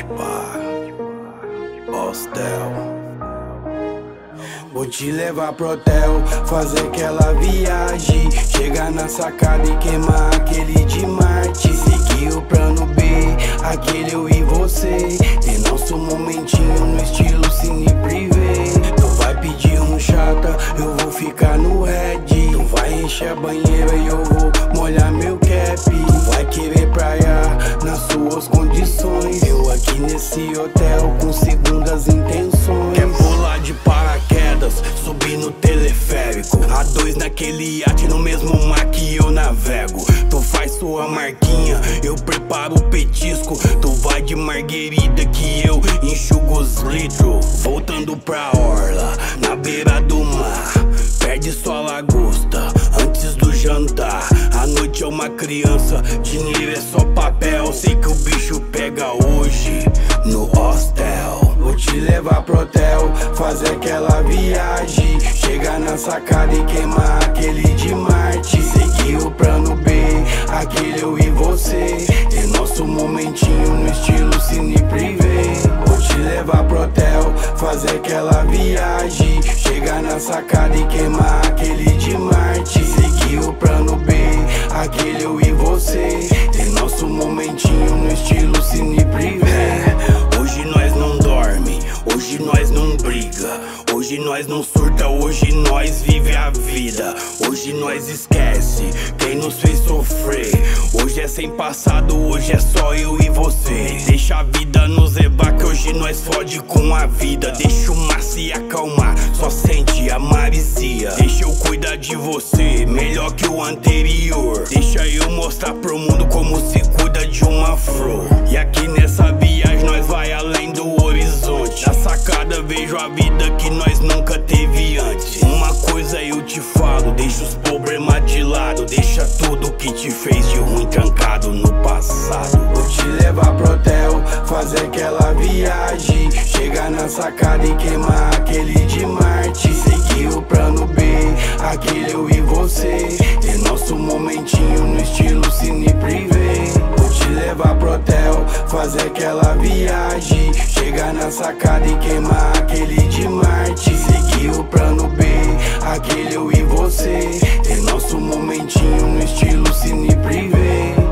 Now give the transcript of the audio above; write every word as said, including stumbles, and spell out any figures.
pode pá, hostel. Vou te levar pro hotel, fazer aquela viagem, chegar na sacada e queimar aquele de Marte. Seguir o plano B, aquele eu e você, ter nosso momentinho no estilo cine privê. Tu vai pedir um chata, eu vou ficar no red. Tu vai encher a banheira e eu vou molhar meu cap. Tu vai querer praia nas suas condições, eu aqui nesse hotel com segundas intenções. Quer pular de paraquedas, subir no teleférico, a dois naquele iate no mesmo mar que eu navego. Tu faz sua marquinha, eu preparo o petisco. Tu vai de marguerita que eu enxugo os litros. Voltando pra orla, na beira do mar, perde sua lagosta antes do jantar. A noite é uma criança, dinheiro é só papel. Sei que o bicho pega hoje no hostel. Vou te levar pro hotel, fazer aquela viagem, chegar na sacada e queimar aquele de Marte. Seguir o plano B, aquele eu e você, ter nosso momentinho no estilo cine privê. Vou te levar pro hotel, fazer aquela viagem, chegar na sacada e queimar aquele de Marte. Seguir o plano B, aquele eu e você, ter nosso momentinho no estilo cine privê. Hoje nós não dorme, hoje nós não briga, hoje nós não surta, hoje nós vive a vida. Hoje nós esquece quem nos fez sofrer. Hoje é sem passado, hoje é só eu e você. Deixa a vida nos levar que hoje nós fode com a vida. Deixa o mar se acalmar, só sente a maresia. Deixa eu cuidar de você, melhor que o anterior. Deixa eu mostrar pro mundo como se cuida de uma flor. E aqui nessa viagem nós vai além do horizonte. Na sacada vejo a vida que nós nunca teve antes. Uma coisa eu te falo, deixa os problemas de lado, deixa tudo que te fez de ruim trancado no passado. Vou te levar pro hotel, fazer aquela viagem, chegar na sacada e queimar aquele de Marte. Seguir o plano B, aquele eu e você, ter nosso momentinho no estilo cine privê. Vou te levar pro hotel, fazer aquela viagem, chegar na sacada e queimar aquele de Marte. Seguir o plano B, aquele eu e você, ter nosso momentinho no estilo cine privê.